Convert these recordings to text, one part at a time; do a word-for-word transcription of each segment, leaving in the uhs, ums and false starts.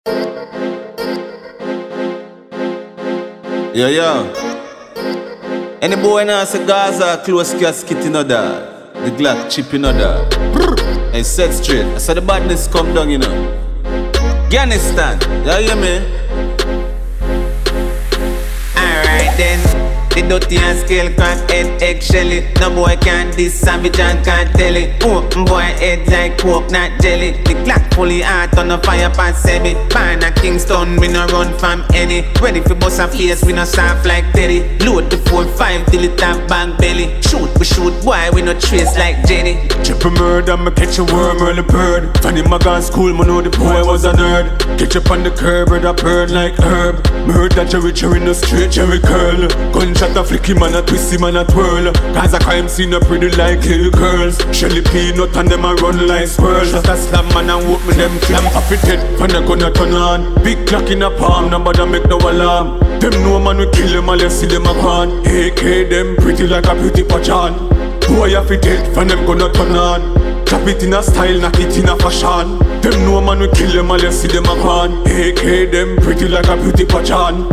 Yo, yo. Any boy now say Gaza close casket, you know that. The Glock chip, you know that. Hey, set straight. I saw the badness come down, you know. Afghanistan, you hear me? Alright then. The dirty and scale crack head egg shelly. No boy can this savage and can't tell it. Oh, boy head like coke, not jelly. The clock fully hot on the fire pan semi. Born a Kingston, we no run from any. Ready for bust a face, we no soft like Teddy. Load the four five till it have bang belly. Shoot, we shoot, boy, we no trace like Jenny. Chip a murder, me catch a worm or a bird. Funny my gun school, me know the boy was a nerd. Catch up on the curb, with a bird like herb. Murder Jerry Jerry in the street, Jerry curl. Gunshot a flick him and a twist him and a twirl. Cause a crime scene a pretty like little girls. Shelly peanut and them a run like squirrels. Just a slam man and whoop me them clam off it head. When they gonna turn on. Big clock in a palm, nobody make no alarm. Them know man we kill them all you see them a gone. A K them pretty like a beauty pageant. Boy a fit head, when them gonna turn on. Chop it in a style, knock it in a fashion. Them know man we kill them all you see them a gone. A K them pretty like a beauty pageant.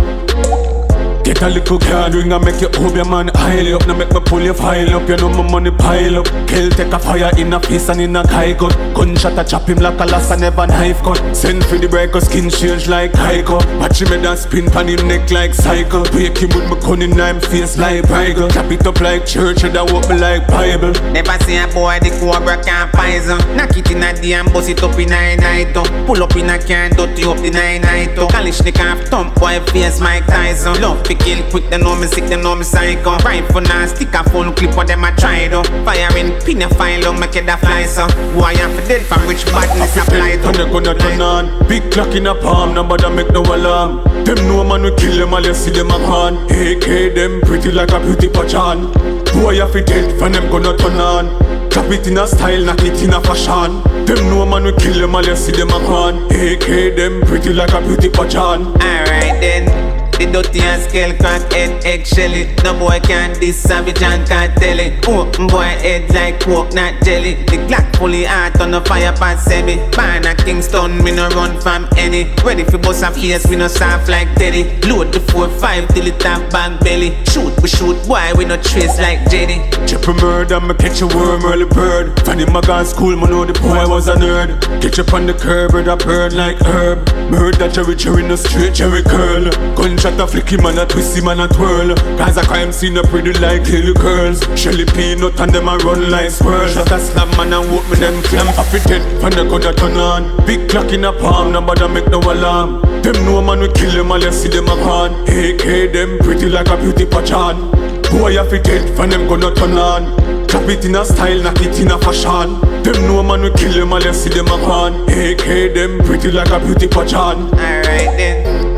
Get a little card ring and make you hope your man high up. Now make me pull your file up, you know my money pile up. Kill take a fire in a face and in a high cut. Gunshot a chop him like a lass and never knife cut. Send for the breaker, skin change like Heiko. Watch him head and spin pan him neck like cycle. Break him with my cunning knife face like Prigel. Chop it up like church and I walk me like Bible. Never see a boy the cobra can't poison. Knock it in a D and bust it up in a night. Pull up in a can, dirty up the nine night. Kalishnik half thump, boy face Mike Tyson. Love fi kill quick, they know me sick, they know me psycho. Rifle now, stick a phone clip what them a try though. Firing pin a file up, make it a fly so. Boy I'm for dead from rich badness apply to. When they gonna turn on. Big clock in a palm, nobody make no alarm. Them know man we kill them all you see them a gone. A K them pretty like a beauty pageant. Boy a fit dead when them gonna turn on. Chop it in a style, knock it in a fashion. Them know man we kill them all you see them a gone. A K them pretty like a beauty pageant. Alright then. The dirty and scale crack head egg shelly. No boy can this savage and can't tell it. Oh, boy head like coke, not jelly. The Glock fully hot on the fire pan semi. Born a Kingston, me no run from any. Ready for bust a face, we no soft like Teddy. Load the four five till it have bang belly. Shoot, we shoot, boy, we no trace like Jenny. Chip a murder, me catch a worm or a bird. Funny my gun school, me know the boy was a nerd. Catch up on the curb with a bird like herb. Murder Jerry Jerry in the street, Jerry curl. Gunshot a flick him and a twist him and a twirl. Cause a crime scene a pretty like little girls. Shelly peanut and them a run like squirrels. Just a slam man and whoop me them clam off it head. When they gonna turn on. Big clock in a palm, nobody make no alarm. Them know man we kill them all you see them a gone. A K them pretty like a beauty pageant. Boy a fit head when them gonna turn on. Chop it in a style, knock it in a fashion. Them know man we kill them all you see them a gone. A K them pretty like a beauty pageant. Alright then.